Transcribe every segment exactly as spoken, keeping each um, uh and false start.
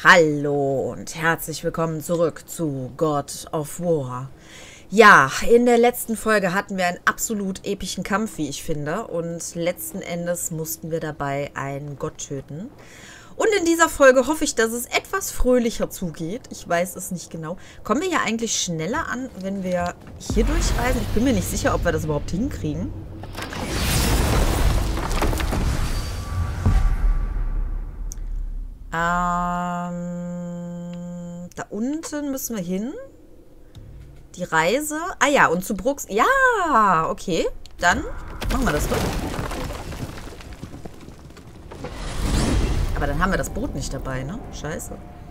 Hallo und herzlich willkommen zurück zu God of War. Ja, in der letzten Folge hatten wir einen absolut epischen Kampf, wie ich finde. Und letzten Endes mussten wir dabei einen Gott töten. Und in dieser Folge hoffe ich, dass es etwas fröhlicher zugeht. Ich weiß es nicht genau. Kommen wir ja eigentlich schneller an, wenn wir hier durchreisen? Ich bin mir nicht sicher, ob wir das überhaupt hinkriegen. Ähm, da unten müssen wir hin. Die Reise. Ah ja, und zu Brooks. Ja, okay. Dann machen wir das doch. Aber dann haben wir das Boot nicht dabei, ne? Scheiße.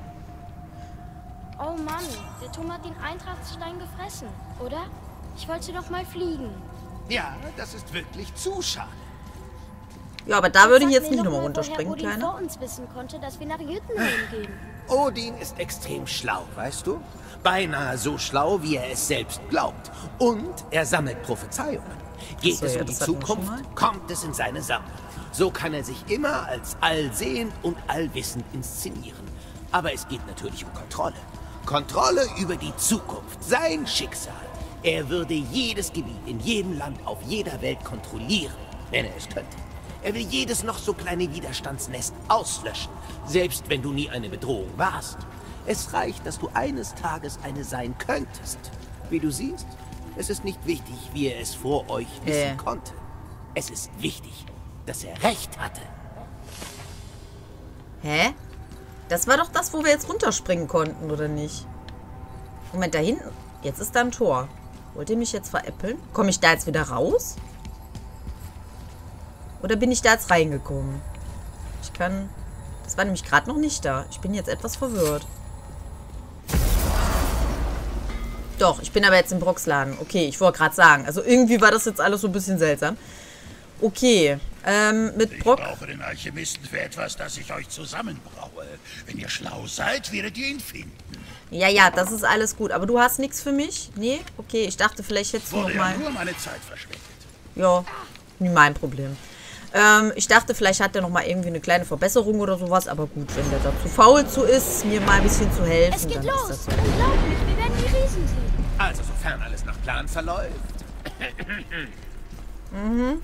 Oh Mann, der Turm hat den Eintrachtstein gefressen, oder? Ich wollte doch mal fliegen. Ja, das ist wirklich zu schade. Ja, aber da würde ich Sag jetzt mir nicht noch nochmal mal, runterspringen, woher Odin Kleiner. vor uns wissen konnte, dass wir nach Jotunheim gehen. Odin ist extrem schlau, weißt du? Beinahe so schlau, wie er es selbst glaubt. Und er sammelt Prophezeiungen. Geht So, es ja, um die das hatten wir schon Zukunft, mal. kommt es in seine Sammlung. So kann er sich immer als allsehend und allwissend inszenieren. Aber es geht natürlich um Kontrolle. Kontrolle über die Zukunft, sein Schicksal. Er würde jedes Gebiet in jedem Land auf jeder Welt kontrollieren, wenn er es könnte. Er will jedes noch so kleine Widerstandsnest auslöschen, selbst wenn du nie eine Bedrohung warst. Es reicht, dass du eines Tages eine sein könntest. Wie du siehst, es ist nicht wichtig, wie er es vor euch wissen Äh. konnte. Es ist wichtig, dass er recht hatte. Hä? Das war doch das, wo wir jetzt runterspringen konnten, oder nicht? Moment, da hinten. Jetzt ist da ein Tor. Wollt ihr mich jetzt veräppeln? Komme ich da jetzt wieder raus? Oder bin ich da jetzt reingekommen? Ich kann... Das war nämlich gerade noch nicht da. Ich bin jetzt etwas verwirrt. Doch, ich bin aber jetzt im Brocksladen. Okay, ich wollte gerade sagen. Also irgendwie war das jetzt alles so ein bisschen seltsam. Okay, ähm, mit Brock... Ich brauche den Alchemisten für etwas, das ich euch zusammenbraue. Wenn ihr schlau seid, werdet ihr ihn finden. Ja, ja, das ist alles gut. Aber du hast nichts für mich? Nee? Okay, ich dachte, vielleicht hättest du noch Wurde mal... ja nur meine Zeit verschwendet. Ja, nie mein Problem. Ähm, ich dachte, vielleicht hat der noch mal irgendwie eine kleine Verbesserung oder sowas. Aber gut, wenn der da zu faul zu ist, mir mal ein bisschen zu helfen, Es geht dann los! ist das so. Unglaublich, wir werden die Riesen sehen. Also, sofern alles nach Plan verläuft. Mhm.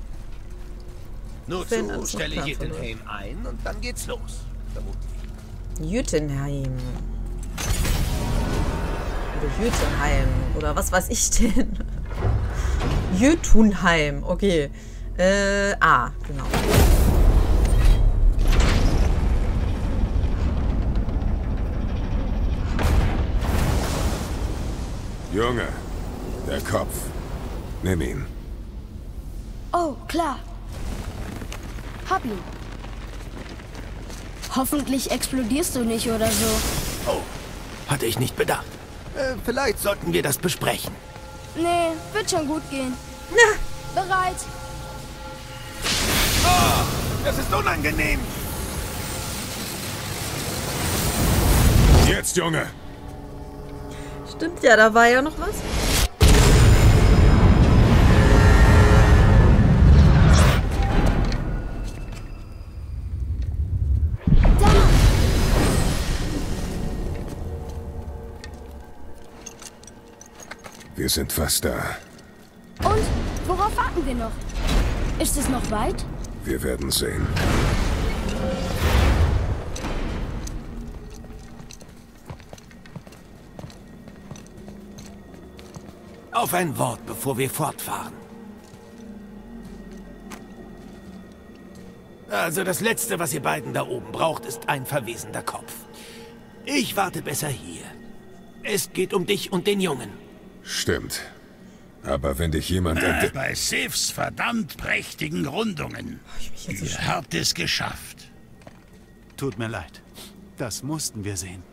Nur Wenn zu, alles nach stelle Plan Jotunheim ein und dann geht's los. Vermutlich. Jotunheim. Oder Jotunheim. Oder was weiß ich denn? Jotunheim. Okay. Äh, ah, genau. Junge, der Kopf. Nimm ihn. Oh, klar. Hab ihn. Hoffentlich explodierst du nicht oder so. Oh, hatte ich nicht bedacht. Äh, vielleicht sollten wir das besprechen. Nee, wird schon gut gehen. Bereit. Oh, das ist unangenehm. Jetzt, Junge! Stimmt ja, da war ja noch was. Da! Wir sind fast da. Und? Worauf warten wir noch? Ist es noch weit? Wir werden sehen. Auf ein Wort, bevor wir fortfahren. Also das Letzte, was ihr beiden da oben braucht, ist ein verwesender Kopf. Ich warte besser hier. Es geht um dich und den Jungen. Stimmt. Aber wenn dich jemand Äh, entdeckt... bei Sifs verdammt prächtigen Rundungen. ich mich jetzt so Ihr habt es geschafft. Tut mir leid. Das mussten wir sehen.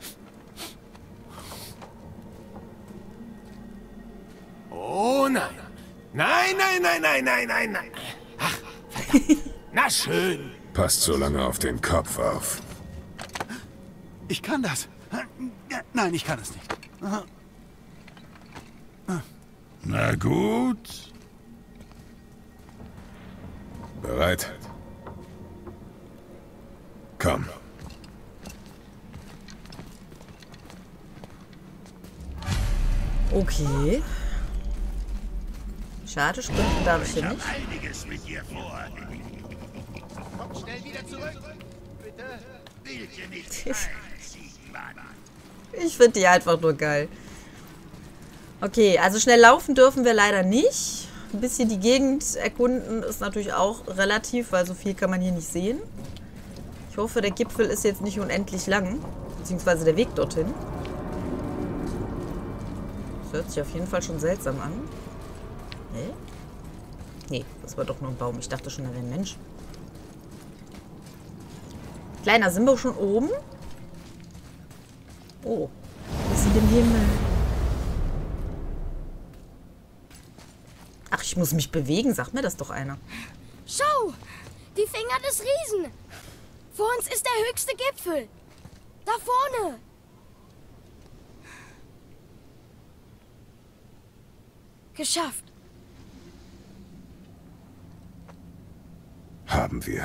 Oh nein. Nein, nein, nein, nein, nein, nein, nein. Ach, verdammt. Na schön. Passt so lange auf den Kopf auf. Ich kann das. Nein, ich kann es nicht. Na gut. Bereit? Komm. Okay. Schade, sprinten darf ich Ich hier habe nicht. einiges mit dir vor. Kommt schnell wieder zurück. Bitte. Bild dir nicht ein, Ziegenmann. Ich finde die einfach nur geil. Okay, also schnell laufen dürfen wir leider nicht. Ein bisschen die Gegend erkunden ist natürlich auch relativ, weil so viel kann man hier nicht sehen. Ich hoffe, der Gipfel ist jetzt nicht unendlich lang. Beziehungsweise der Weg dorthin. Das hört sich auf jeden Fall schon seltsam an. Hä? Nee, das war doch nur ein Baum. Ich dachte schon, da wäre ein Mensch. Kleiner, sind wir schon oben? Oh, wir sind im Himmel. Ach, ich muss mich bewegen. Sagt mir das doch einer. Schau! Die Finger des Riesen! Vor uns ist der höchste Gipfel! Da vorne! Geschafft! Haben wir.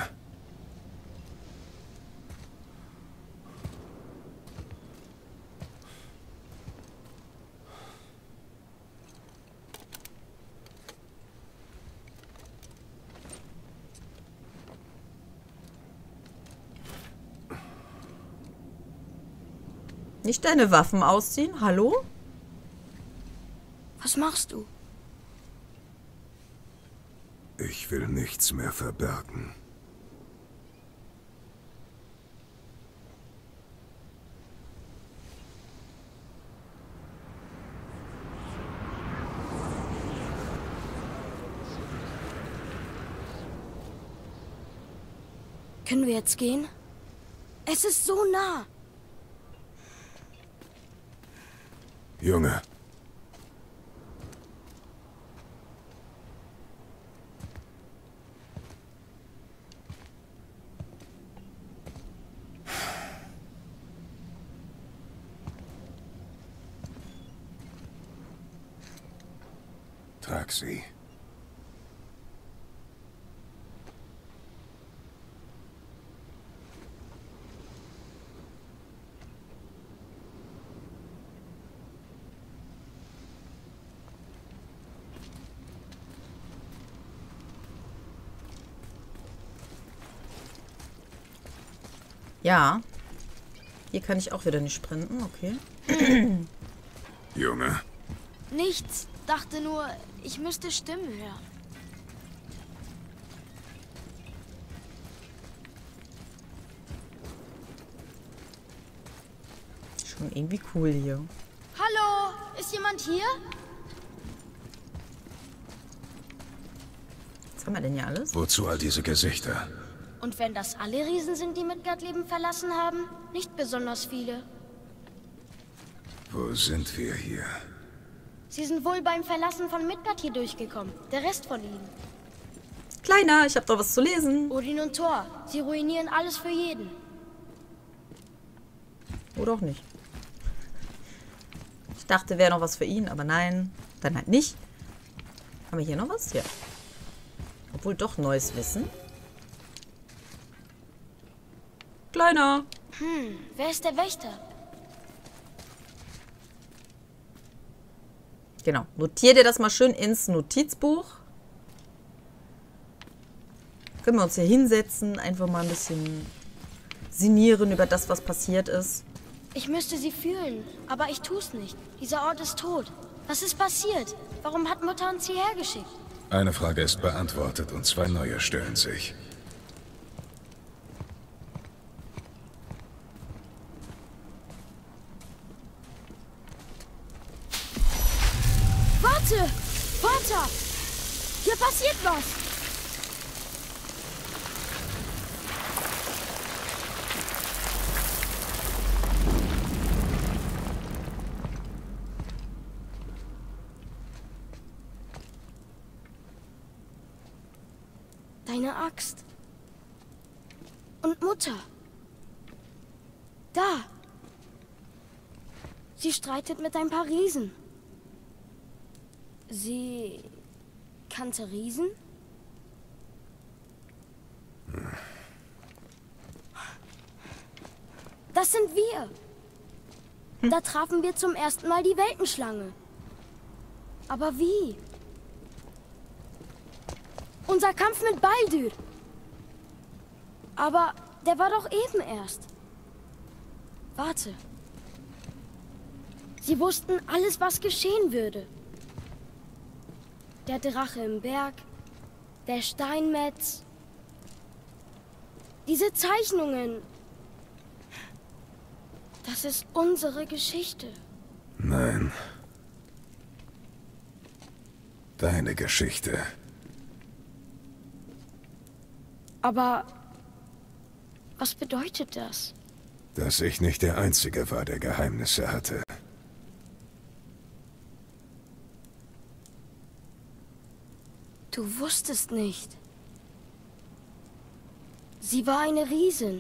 Nicht deine Waffen ausziehen? Hallo? Was machst du? Ich will nichts mehr verbergen. Können wir jetzt gehen? Es ist so nah! Junge. Trag sie. Ja. Hier kann ich auch wieder nicht sprinten, okay. Junge. Nichts. Dachte nur, ich müsste Stimmen hören. Schon irgendwie cool hier. Hallo? Ist jemand hier? Was haben wir denn hier alles? Wozu all diese Gesichter? Und wenn das alle Riesen sind, die Midgard-Leben verlassen haben? Nicht besonders viele. Wo sind wir hier? Sie sind wohl beim Verlassen von Midgard hier durchgekommen. Der Rest von ihnen. Kleiner, ich habe doch was zu lesen. Odin und Thor. Sie ruinieren alles für jeden. Oder auch nicht. Ich dachte, wäre noch was für ihn, aber nein. Dann halt nicht. Haben wir hier noch was? Ja. Obwohl doch neues Wissen. Kleiner. Hm, wer ist der Wächter? Genau. Notier dir das mal schön ins Notizbuch. Können wir uns hier hinsetzen, einfach mal ein bisschen sinnieren über das, was passiert ist. Ich müsste sie fühlen, aber ich tu's nicht. Dieser Ort ist tot. Was ist passiert? Warum hat Mutter uns hierher geschickt? Eine Frage ist beantwortet und zwei neue stellen sich. Warte! Vater! Hier passiert was! Deine Axt. Und Mutter. Da. Sie streitet mit ein paar Riesen. Sie kannte Riesen? Das sind wir. Da trafen wir zum ersten Mal die Weltenschlange. Aber wie? Unser Kampf mit Baldur. Aber der war doch eben erst. Warte. Sie wussten alles, was geschehen würde. Der Drache im Berg, der Steinmetz. Diese Zeichnungen. Das ist unsere Geschichte. Nein. Deine Geschichte. Aber was bedeutet das? Dass ich nicht der Einzige war, der Geheimnisse hatte. Du wusstest nicht. Sie war eine Riesin.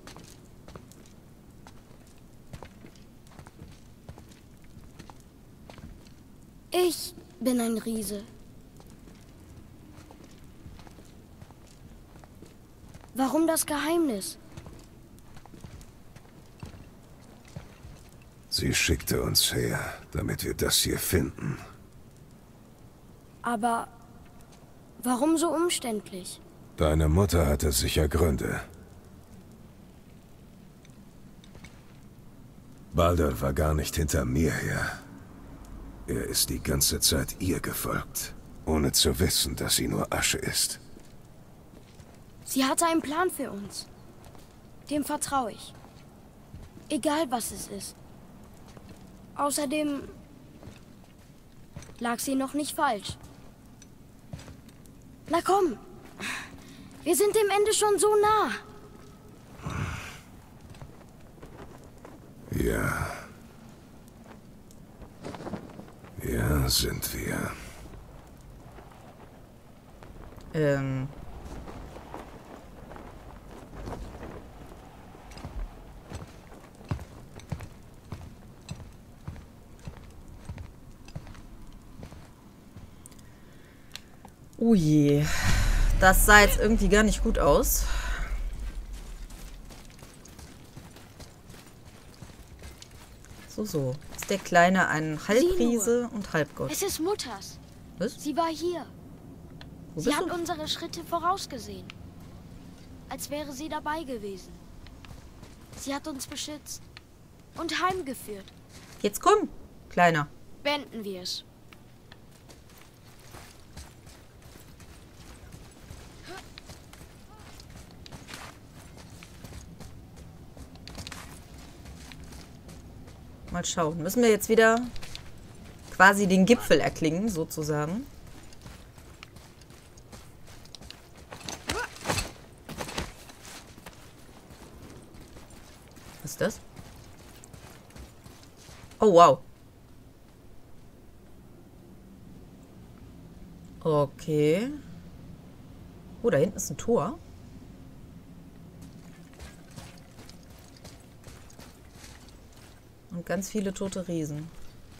Ich bin ein Riese. Warum das Geheimnis? Sie schickte uns her, damit wir das hier finden. Aber warum so umständlich? Deine Mutter hatte sicher Gründe. Baldur war gar nicht hinter mir her. Er ist die ganze Zeit ihr gefolgt, ohne zu wissen, dass sie nur Asche ist. Sie hatte einen Plan für uns. Dem vertraue ich. Egal was es ist. Außerdem lag sie noch nicht falsch. Na komm. Wir sind dem Ende schon so nah. Ja. Ja, sind wir. Ähm. Oh je. Das sah jetzt irgendwie gar nicht gut aus. So, so. Ist der Kleine ein Halbriese und Halbgott? Es ist Mutters. Was? Sie war hier. Wo Sie bist hat du? unsere Schritte vorausgesehen. Als wäre sie dabei gewesen. Sie hat uns beschützt und heimgeführt. Jetzt komm, Kleiner. Beenden wir es. Mal schauen. Müssen wir jetzt wieder quasi den Gipfel erklingen, sozusagen. Was ist das? Oh, wow. Okay. Oh, da hinten ist ein Tor. Und ganz viele tote Riesen.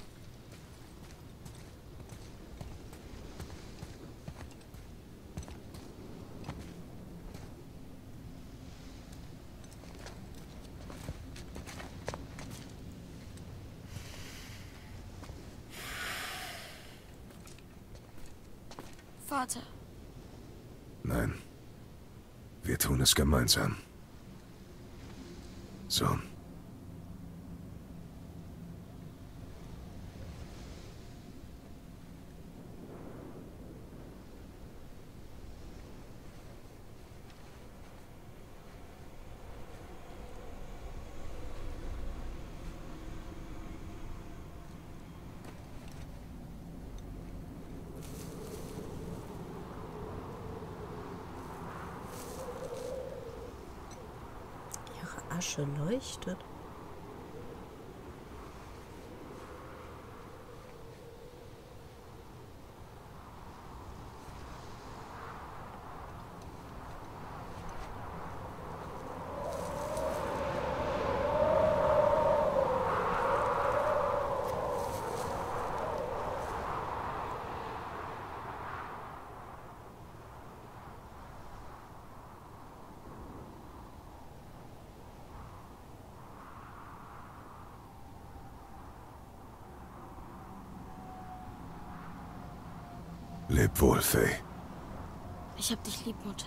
Vater. Nein. Wir tun es gemeinsam. Sohn. Asche leuchtet. Leb wohl, Faye. Ich hab dich lieb, Mutter.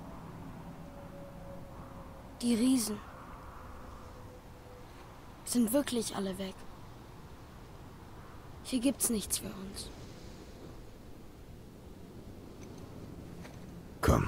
Die Riesen sind wirklich alle weg. Hier gibt's nichts für uns. Komm.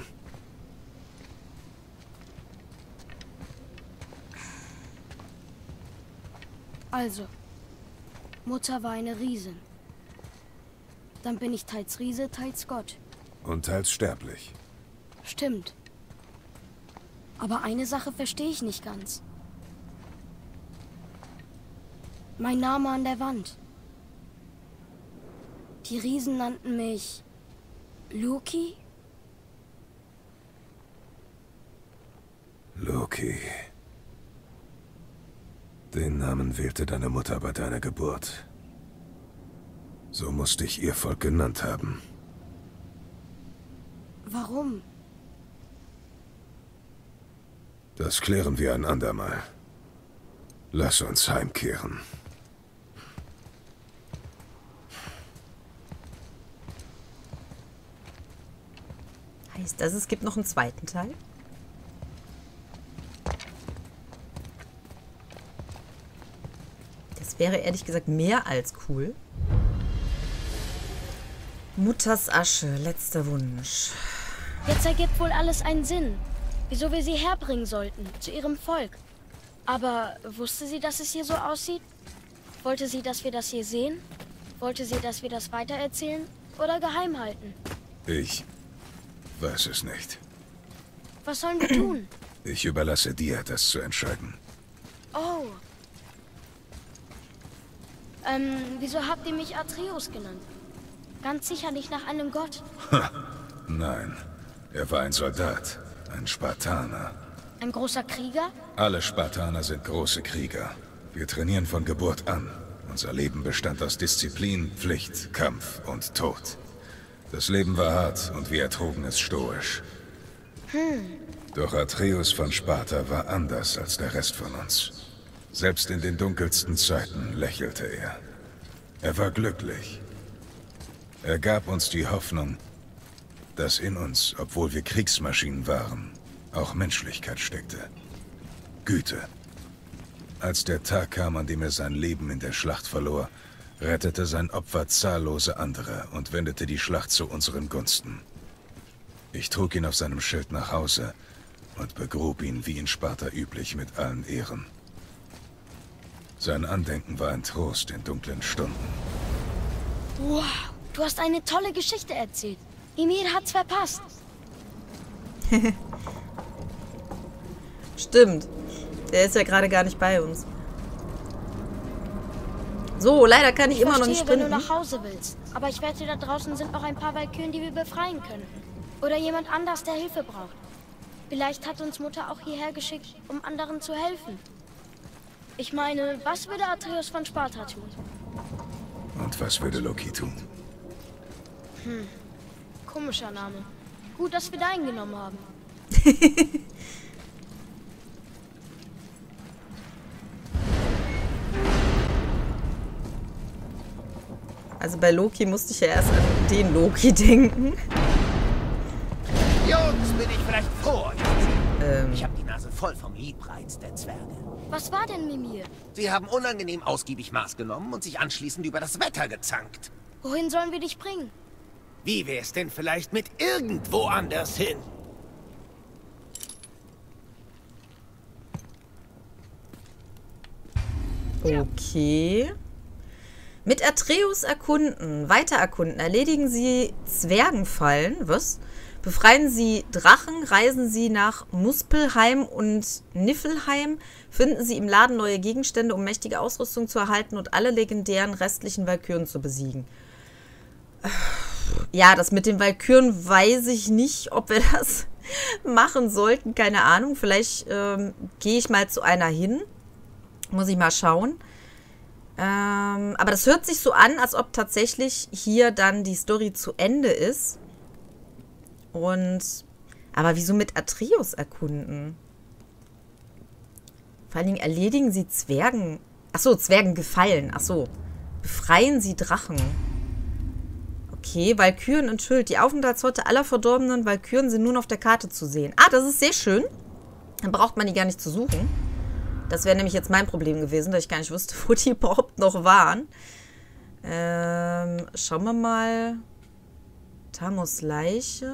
Also, Mutter war eine Riesin. Dann bin ich teils Riese, teils Gott. Und teils sterblich. Stimmt. Aber eine Sache verstehe ich nicht ganz. Mein Name an der Wand. Die Riesen nannten mich Loki? Loki. Den Namen wählte deine Mutter bei deiner Geburt. So musste ich ihr Volk genannt haben. Warum? Das klären wir ein andermal. Lass uns heimkehren. Heißt das, es gibt noch einen zweiten Teil? Das wäre ehrlich gesagt mehr als cool. Mutters Asche, letzter Wunsch. Jetzt ergibt wohl alles einen Sinn, wieso wir sie herbringen sollten, zu ihrem Volk. Aber wusste sie, dass es hier so aussieht? Wollte sie, dass wir das hier sehen? Wollte sie, dass wir das weitererzählen oder geheim halten? Ich weiß es nicht. Was sollen wir tun? Ich überlasse dir, das zu entscheiden. Oh. Ähm, wieso habt ihr mich Atreus genannt? Ganz sicher nicht nach einem Gott. Ha, nein. Er war ein Soldat, ein Spartaner. Ein großer Krieger? Alle Spartaner sind große Krieger. Wir trainieren von Geburt an. Unser Leben bestand aus Disziplin, Pflicht, Kampf und Tod. Das Leben war hart und wir ertrugen es stoisch. Hm. Doch Atreus von Sparta war anders als der Rest von uns. Selbst in den dunkelsten Zeiten lächelte er. Er war glücklich. Er gab uns die Hoffnung, dass in uns, obwohl wir Kriegsmaschinen waren, auch Menschlichkeit steckte. Güte. Als der Tag kam, an dem er sein Leben in der Schlacht verlor, rettete sein Opfer zahllose andere und wendete die Schlacht zu unseren Gunsten. Ich trug ihn auf seinem Schild nach Hause und begrub ihn wie in Sparta üblich mit allen Ehren. Sein Andenken war ein Trost in dunklen Stunden. Wow, du hast eine tolle Geschichte erzählt. Ymir hat's verpasst. Stimmt. Der ist ja gerade gar nicht bei uns. So, leider kann ich, ich immer verstehe, noch nicht wenn sprinten. du nach Hause willst. Aber ich wette, da draußen sind noch ein paar Walküren, die wir befreien könnten. Oder jemand anders, der Hilfe braucht. Vielleicht hat uns Mutter auch hierher geschickt, um anderen zu helfen. Ich meine, was würde Atreus von Sparta tun? Und was würde Loki tun? Hm, komischer Name. Gut, dass wir deinen genommen haben. Also bei Loki musste ich ja erst an den Loki denken. Jungs, bin ich vielleicht froh, euch zu sehen. Ähm. Ich habe die Nase voll vom Liebreiz der Zwerge. Was war denn Mimir? Sie haben unangenehm ausgiebig Maß genommen und sich anschließend über das Wetter gezankt. Wohin sollen wir dich bringen? Wie wär's denn vielleicht mit irgendwo anders hin? Okay. Mit Atreus erkunden, weiter erkunden, erledigen Sie Zwergenfallen, was? Befreien Sie Drachen, reisen Sie nach Muspelheim und Niflheim, finden Sie im Laden neue Gegenstände, um mächtige Ausrüstung zu erhalten und alle legendären restlichen Walküren zu besiegen. Ja, das mit den Walküren weiß ich nicht, ob wir das machen sollten, keine Ahnung. Vielleicht ähm, gehe ich mal zu einer hin, muss ich mal schauen. Ähm, aber das hört sich so an, als ob tatsächlich hier dann die Story zu Ende ist. Und, aber wieso mit Atreus erkunden? Vor allen Dingen erledigen sie Zwergen. Achso, Zwergen gefallen. Achso. Befreien sie Drachen. Okay. okay. Walküren enthüllt. Die Aufenthaltsorte aller verdorbenen Walküren sind nun auf der Karte zu sehen. Ah, das ist sehr schön. Dann braucht man die gar nicht zu suchen. Das wäre nämlich jetzt mein Problem gewesen, dass ich gar nicht wusste, wo die überhaupt noch waren. Ähm, schauen wir mal. Tamos Leiche.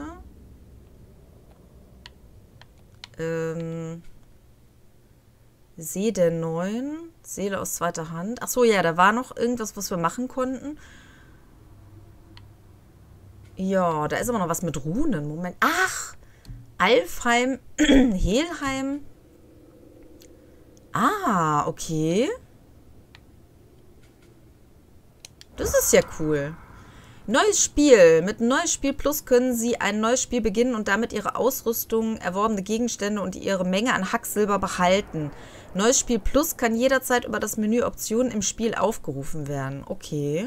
Ähm, See der Neuen. Seele aus zweiter Hand. Achso, ja, da war noch irgendwas, was wir machen konnten. Ja, da ist aber noch was mit Runen. Moment. Ach! Alfheim. Helheim. Ah, okay. Das ist ja cool. Neues Spiel. Mit Neues Spiel Plus können Sie ein neues Spiel beginnen und damit Ihre Ausrüstung, erworbene Gegenstände und Ihre Menge an Hacksilber behalten. Neues Spiel Plus kann jederzeit über das Menü Optionen im Spiel aufgerufen werden. Okay.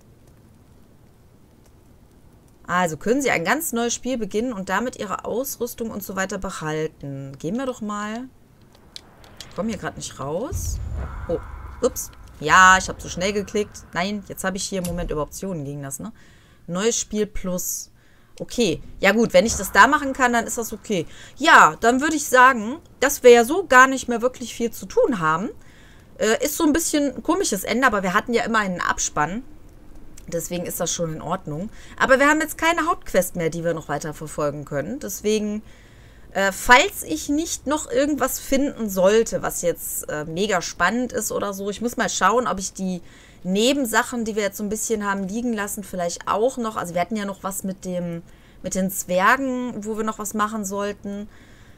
Also können Sie ein ganz neues Spiel beginnen und damit Ihre Ausrüstung und so weiter behalten. Gehen wir doch mal. Ich komme hier gerade nicht raus. Oh, ups. Ja, ich habe zu schnell geklickt. Nein, jetzt habe ich hier im Moment über Optionen ging das, ne? Neues Spiel Plus. Okay. Ja gut, wenn ich das da machen kann, dann ist das okay. Ja, dann würde ich sagen, dass wir ja so gar nicht mehr wirklich viel zu tun haben. Äh, ist so ein bisschen ein komisches Ende, aber wir hatten ja immer einen Abspann. Deswegen ist das schon in Ordnung. Aber wir haben jetzt keine Hauptquest mehr, die wir noch weiter verfolgen können. Deswegen... Äh, falls ich nicht noch irgendwas finden sollte, was jetzt äh, mega spannend ist oder so, ich muss mal schauen, ob ich die Nebensachen, die wir jetzt so ein bisschen haben liegen lassen, vielleicht auch noch, also wir hatten ja noch was mit dem, mit den Zwergen, wo wir noch was machen sollten.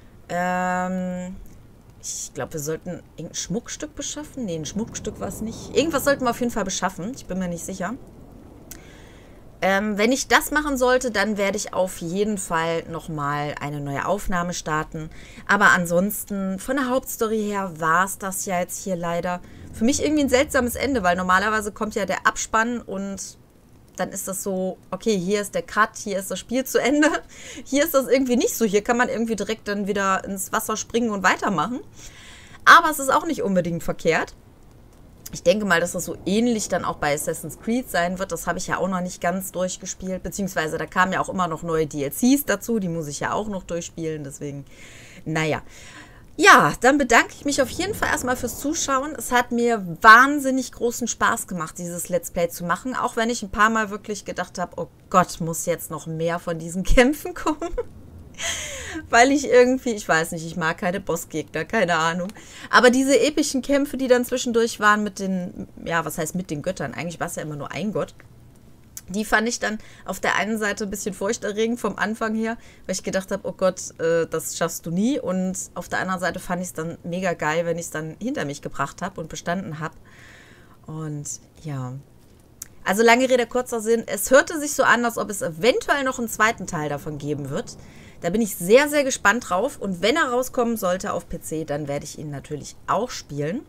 Ähm, ich glaube, wir sollten irgendein Schmuckstück beschaffen. Nee, ein Schmuckstück war es nicht. Irgendwas sollten wir auf jeden Fall beschaffen, ich bin mir nicht sicher. Ähm, wenn ich das machen sollte, dann werde ich auf jeden Fall nochmal eine neue Aufnahme starten. Aber ansonsten, von der Hauptstory her, war es das ja jetzt hier leider. Für mich irgendwie ein seltsames Ende, weil normalerweise kommt ja der Abspann und dann ist das so, okay, hier ist der Cut, hier ist das Spiel zu Ende. Hier ist das irgendwie nicht so. Hier kann man irgendwie direkt dann wieder ins Wasser springen und weitermachen. Aber es ist auch nicht unbedingt verkehrt. Ich denke mal, dass das so ähnlich dann auch bei Assassin's Creed sein wird. Das habe ich ja auch noch nicht ganz durchgespielt. Beziehungsweise da kamen ja auch immer noch neue D L Cs dazu. Die muss ich ja auch noch durchspielen. Deswegen, naja. Ja, dann bedanke ich mich auf jeden Fall erstmal fürs Zuschauen. Es hat mir wahnsinnig großen Spaß gemacht, dieses Let's Play zu machen. Auch wenn ich ein paar Mal wirklich gedacht habe, oh Gott, muss jetzt noch mehr von diesen Kämpfen kommen. Weil ich irgendwie, ich weiß nicht, ich mag keine Bossgegner, keine Ahnung. Aber diese epischen Kämpfe, die dann zwischendurch waren mit den, ja, was heißt mit den Göttern? Eigentlich war es ja immer nur ein Gott. Die fand ich dann auf der einen Seite ein bisschen furchterregend vom Anfang her, weil ich gedacht habe, oh Gott, äh, das schaffst du nie. Und auf der anderen Seite fand ich es dann mega geil, wenn ich es dann hinter mich gebracht habe und bestanden habe. Und ja, also lange Rede, kurzer Sinn. Es hörte sich so an, als ob es eventuell noch einen zweiten Teil davon geben wird. Da bin ich sehr, sehr gespannt drauf. Und wenn er rauskommen sollte auf P C, dann werde ich ihn natürlich auch spielen.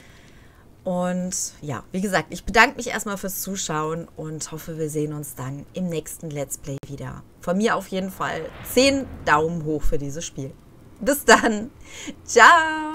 Und ja, wie gesagt, ich bedanke mich erstmal fürs Zuschauen und hoffe, wir sehen uns dann im nächsten Let's Play wieder. Von mir auf jeden Fall zehn Daumen hoch für dieses Spiel. Bis dann. Ciao.